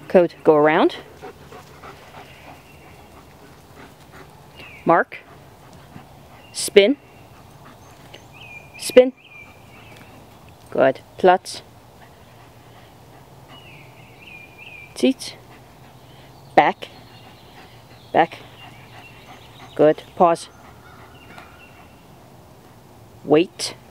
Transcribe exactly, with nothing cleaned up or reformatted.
Code, go around. Mark. Spin. Spin. Good. Platz. Zieht. Back. Back. Good. Pause. Wait.